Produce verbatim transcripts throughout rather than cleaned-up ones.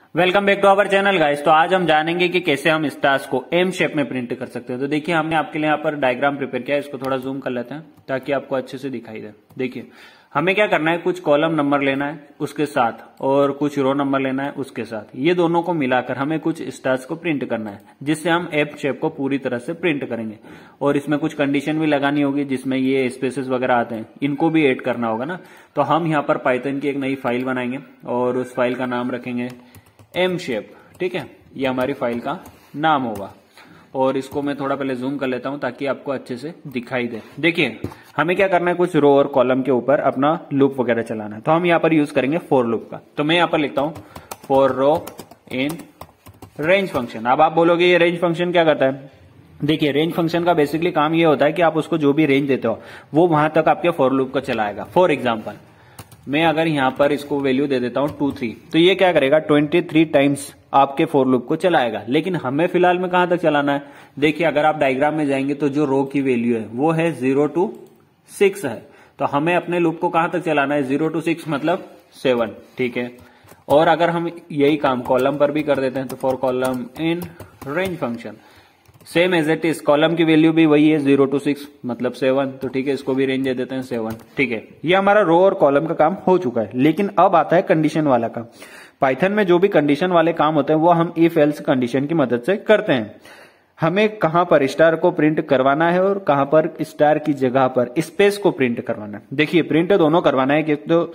Welcome back to our channel guys. तो आज हम जानेंगे कि कैसे हम स्टार्स को एम शेप में प्रिंट कर सकते हैं। तो देखिए हमने आपके लिए यहाँ पर डायग्राम प्रिपेयर किया है, इसको थोड़ा जूम कर लेते हैं ताकि आपको अच्छे से दिखाई दे। देखिए हमें क्या करना है, कुछ कॉलम नंबर लेना है उसके साथ और कुछ रो नंबर लेना है उसके साथ। ये दोनों को मिलाकर हमें कुछ स्टार्स को प्रिंट करना है जिससे हम एम शेप को पूरी तरह से प्रिंट करेंगे। और इसमें कुछ कंडीशन भी लगानी होगी जिसमें ये स्पेसेस वगैरह आते हैं, इनको भी ऐड करना होगा ना। तो हम यहाँ पर पाइथन की एक नई फाइल बनाएंगे और उस फाइल का नाम रखेंगे एम शेप। ठीक है, ये हमारी फाइल का नाम होगा। और इसको मैं थोड़ा पहले जूम कर लेता हूं ताकि आपको अच्छे से दिखाई दे। देखिए हमें क्या करना है, कुछ रो और कॉलम के ऊपर अपना लूप वगैरह चलाना है। तो हम यहाँ पर यूज करेंगे फॉर लूप का। तो मैं यहाँ पर लिखता हूं for row in range function. अब आप बोलोगे ये रेंज फंक्शन क्या करता है। देखिए रेंज फंक्शन का बेसिकली काम ये होता है कि आप उसको जो भी रेंज देते हो वो वहां तक आपके फॉर लूप को चलाएगा। फॉर एग्जाम्पल मैं अगर यहां पर इसको वैल्यू दे देता हूं टू थ्री, तो ये क्या करेगा ट्वेंटी थ्री टाइम्स आपके फॉर लूप को चलाएगा। लेकिन हमें फिलहाल में कहां तक चलाना है, देखिए अगर आप डायग्राम में जाएंगे तो जो रो की वैल्यू है वो है जीरो टू सिक्स है। तो हमें अपने लूप को कहां तक चलाना है, जीरो टू सिक्स मतलब सेवन। ठीक है, और अगर हम यही काम कॉलम पर भी कर देते हैं तो for column in range function same as it is, column की वैल्यू भी वही है जीरो टू सिक्स मतलब सेवन। तो ठीक है, इसको भी रेंज दे देते हैं सेवन। ठीक है, ये हमारा रो और कॉलम का काम हो चुका है। लेकिन अब आता है कंडीशन वाला काम। पाइथन में जो भी कंडीशन वाले काम होते हैं वो हम इफ एल्स कंडीशन की मदद से करते हैं। हमें कहां पर स्टार को प्रिंट करवाना है और कहां पर स्टार की जगह पर स्पेस को प्रिंट करवाना है। देखिए प्रिंट दोनों करवाना है, कि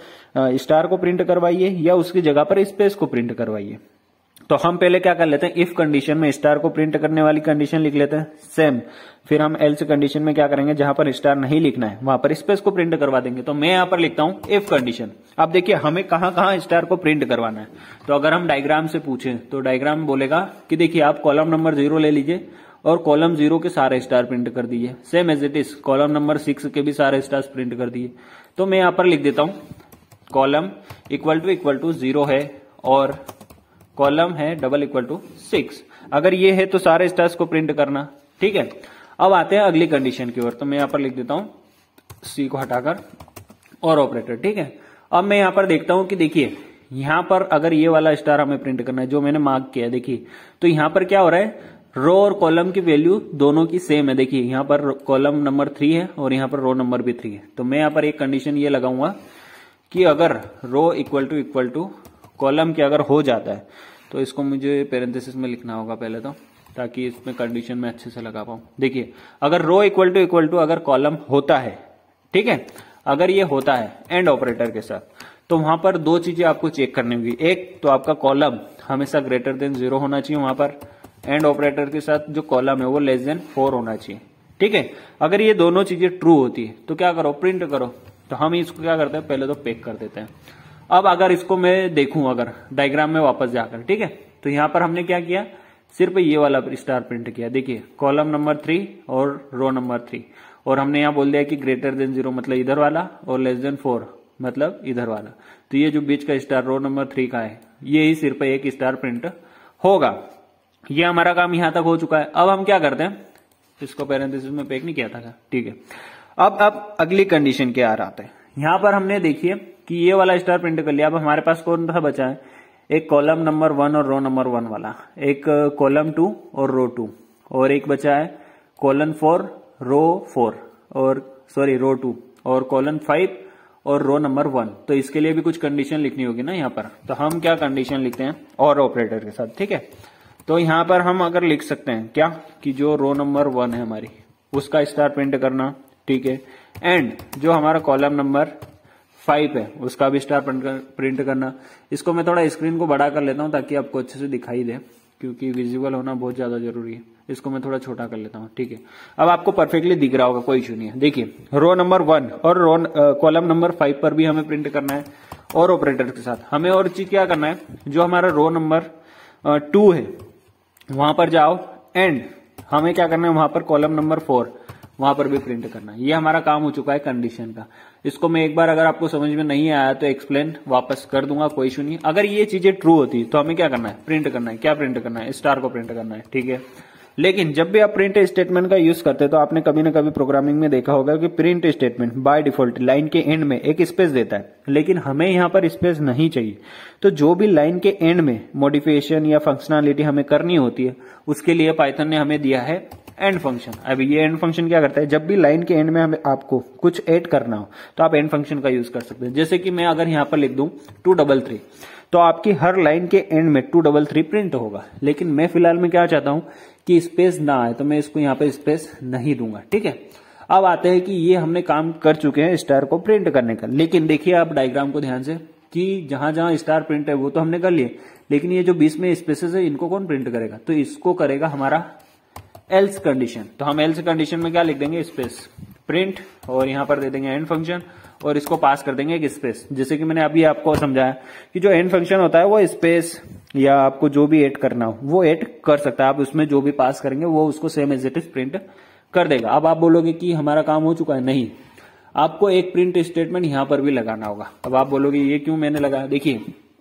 तो स्टार को प्रिंट करवाइए या उसकी जगह पर स्पेस को प्रिंट करवाइए। तो हम पहले क्या कर लेते हैं, इफ कंडीशन में स्टार को प्रिंट करने वाली कंडीशन लिख लेते हैं सेम। फिर हम एल्स कंडीशन में क्या करेंगे, जहां पर स्टार नहीं लिखना है वहां पर स्पेस को प्रिंट करवा देंगे। तो मैं यहां पर लिखता हूं इफ कंडीशन। अब देखिए हमें कहां कहां स्टार को प्रिंट करवाना है। तो अगर हम डायग्राम से पूछें तो डायग्राम बोलेगा कि देखिए आप कॉलम नंबर जीरो ले लीजिए और कॉलम जीरो के सारे स्टार प्रिंट कर दीजिए। Same as it is column number six के भी सारे स्टार प्रिंट कर दिए। तो मैं यहां पर लिख देता हूं column equal to equal to zero है और कॉलम है डबल इक्वल टू सिक्स। अगर ये है तो सारे स्टार्स को प्रिंट करना। ठीक है, अब आते हैं अगली कंडीशन की ओर। तो मैं यहां पर लिख देता हूं सी को हटाकर और ऑपरेटर। ठीक है, अब मैं यहां पर देखता हूं कि देखिए यहां पर अगर ये वाला स्टार हमें प्रिंट करना है जो मैंने मार्क किया है, देखिए तो यहां पर क्या हो रहा है, रो और कॉलम की वैल्यू दोनों की सेम है। देखिए यहां पर कॉलम नंबर थ्री है और यहां पर रो नंबर भी थ्री है। तो मैं यहां पर एक कंडीशन ये लगाऊंगा कि अगर row equal to equal to column के अगर हो जाता है तो इसको मुझे पेरेंथेसिस में लिखना होगा पहले तो, ताकि इसमें कंडीशन में अच्छे से लगा पाऊं। देखिए अगर row equal to equal to अगर कॉलम होता है, ठीक है, अगर ये होता है एंड ऑपरेटर के साथ, तो वहां पर दो चीजें आपको चेक करनी होगी। एक तो आपका कॉलम हमेशा ग्रेटर देन जीरो होना चाहिए वहां पर, एंड ऑपरेटर के साथ जो कॉलम है वो लेस देन फोर होना चाहिए। ठीक है, अगर ये दोनों चीजें ट्रू होती है तो क्या करो, प्रिंट करो। तो हम इसको क्या करते हैं, पहले तो पैक कर देते हैं। अब अगर इसको मैं देखूं अगर डायग्राम में वापस जाकर, ठीक है, तो यहां पर हमने क्या किया, सिर्फ ये वाला स्टार प्रिंट किया। देखिए कॉलम नंबर थ्री और रो नंबर थ्री, और हमने यहां बोल दिया कि ग्रेटर देन जीरो मतलब इधर वाला और लेस देन फोर मतलब इधर वाला। तो ये जो बीच का स्टार रो नंबर थ्री का है ये ही सिर्फ एक स्टार प्रिंट होगा। ये हमारा काम यहां तक हो चुका है। अब हम क्या करते हैं, इसको पैरेंथेसिस में पैक नहीं किया था। ठीक है, अब अब अगली कंडीशन के आ रहा है। यहां पर हमने देखिए कि ये वाला स्टार प्रिंट कर लिया। अब हमारे पास कौन सा बचा है, एक कॉलम नंबर वन और रो नंबर वन वाला, एक कॉलम टू और रो टू, और एक बचा है कॉलन फोर रो फोर और सॉरी रो टू, और कॉलन फाइव और रो नंबर वन। तो इसके लिए भी कुछ कंडीशन लिखनी होगी ना यहाँ पर। तो हम क्या कंडीशन लिखते हैं, और ऑपरेटर के साथ। ठीक है, तो यहाँ पर हम अगर लिख सकते हैं क्या, कि जो रो नंबर वन है हमारी उसका स्टार प्रिंट करना। ठीक है, एंड जो हमारा कॉलम नंबर फाइव है उसका भी स्टार प्रिंट करना। इसको मैं थोड़ा स्क्रीन को बड़ा कर लेता हूं ताकि आपको अच्छे से दिखाई दे, क्योंकि विजुअल होना बहुत ज्यादा जरूरी है। इसको मैं थोड़ा छोटा कर लेता हूं। ठीक है, अब आपको परफेक्टली दिख रहा होगा, कोई इशू नहीं है। देखिए रो नंबर वन और रो कॉलम नंबर फाइव पर भी हमें प्रिंट करना है और ऑपरेटर के साथ। हमें और चीज क्या करना है, जो हमारा रो नंबर टू है वहां पर जाओ, एंड हमें क्या करना है वहां पर कॉलम नंबर फोर वहां पर भी प्रिंट करना है। ये हमारा काम हो चुका है कंडीशन का। इसको मैं एक बार अगर आपको समझ में नहीं आया तो एक्सप्लेन वापस कर दूंगा, कोई इशू नहीं। अगर ये चीजें ट्रू होती तो हमें क्या करना है, प्रिंट करना है। क्या प्रिंट करना है, स्टार को प्रिंट करना है। ठीक है, लेकिन जब भी आप प्रिंट स्टेटमेंट का यूज करते हैं तो आपने कभी ना कभी प्रोग्रामिंग में देखा होगा कि print statement by default line के एंड में एक स्पेस देता है, लेकिन हमें यहाँ पर स्पेस नहीं चाहिए। तो जो भी लाइन के एंड में मॉडिफिकेशन या फंक्शनलिटी हमें करनी होती है उसके लिए पाइथन ने हमें दिया है एंड फंक्शन। अब ये एंड फंक्शन क्या करता है, जब भी लाइन के एंड में हमें आपको कुछ ऐड करना हो तो आप एंड फंक्शन का यूज कर सकते हैं। जैसे कि मैं अगर यहाँ पर लिख दूं टू डबल थ्री, तो आपकी हर लाइन के एंड में टू डबल थ्री प्रिंट होगा। लेकिन मैं फिलहाल में क्या चाहता हूं कि स्पेस ना आए, तो मैं इसको यहाँ पे स्पेस नहीं दूंगा। ठीक है, अब आते हैं कि ये हमने काम कर चुके हैं स्टार को प्रिंट करने का। लेकिन देखिए आप डायग्राम को ध्यान से कि जहां जहां स्टार प्रिंट है वो तो हमने कर लिए, लेकिन ये जो बीच में स्पेसेस है इनको कौन प्रिंट करेगा, तो इसको करेगा हमारा एल्स कंडीशन। तो हम एल्स कंडीशन में क्या लिख देंगे, स्पेस प्रिंट, और यहां पर दे देंगे एंड फंक्शन, और इसको पास कर देंगे एक स्पेस। जैसे कि मैंने अभी आपको समझाया कि जो एंड फंक्शन होता है वो स्पेस या आपको जो भी ऐड करना हो वो ऐड कर सकता है। आप उसमें जो भी पास करेंगे वो उसको same as it is print कर देगा। अब आप बोलोगे कि हमारा काम हो चुका है, नहीं, आपको एक प्रिंट स्टेटमेंट यहां पर भी लगाना होगा। अब आप बोलोगे ये क्यों मैंने लगाया, देखिए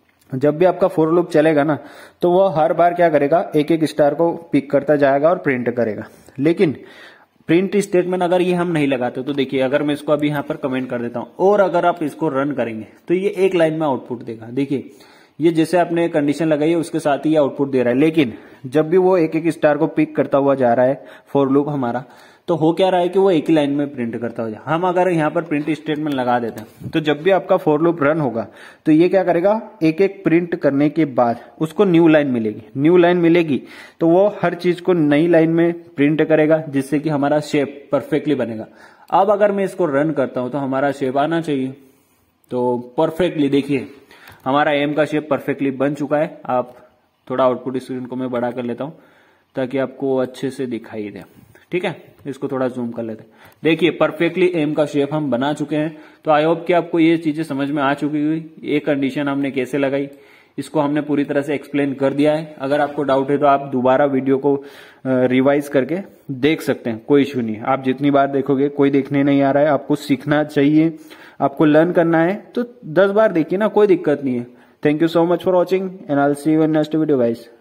जब भी आपका फॉर लूप चलेगा ना तो वह हर बार क्या करेगा, एक एक स्टार को पिक करता जाएगा और प्रिंट करेगा। लेकिन प्रिंट स्टेटमेंट अगर ये हम नहीं लगाते तो देखिए, अगर मैं इसको अभी यहां पर कमेंट कर देता हूं और अगर आप इसको रन करेंगे तो ये एक लाइन में आउटपुट देगा। देखिए ये जैसे आपने कंडीशन लगाई है उसके साथ ही आउटपुट दे रहा है। लेकिन जब भी वो एक एक स्टार को पिक करता हुआ जा रहा है फॉर लूप हमारा, तो हो क्या रहा है कि वो एक ही लाइन में प्रिंट करता हो जाए। हम अगर यहाँ पर प्रिंट स्टेटमेंट लगा देते हैं तो जब भी आपका फॉर लूप रन होगा तो ये क्या करेगा, एक एक प्रिंट करने के बाद उसको न्यू लाइन मिलेगी। न्यू लाइन मिलेगी तो वो हर चीज को नई लाइन में प्रिंट करेगा, जिससे कि हमारा शेप परफेक्टली बनेगा। अब अगर मैं इसको रन करता हूं तो हमारा शेप आना चाहिए, तो परफेक्टली देखिए हमारा एम का शेप परफेक्टली बन चुका है। आप थोड़ा आउटपुट स्क्रीन को मैं बड़ा कर लेता हूं ताकि आपको अच्छे से दिखाई दे। ठीक है, इसको थोड़ा जूम कर लेते हैं। देखिए परफेक्टली एम का शेप हम बना चुके हैं। तो आई होप कि आपको ये चीजें समझ में आ चुकी हुई, ये कंडीशन हमने कैसे लगाई इसको हमने पूरी तरह से एक्सप्लेन कर दिया है। अगर आपको डाउट है तो आप दोबारा वीडियो को रिवाइज करके देख सकते हैं, कोई इशू नहीं। आप जितनी बार देखोगे कोई देखने नहीं आ रहा है, आपको सीखना चाहिए, आपको लर्न करना है तो दस बार देखिए ना, कोई दिक्कत नहीं है। Thank you so much for watching and I will see you in next video guys.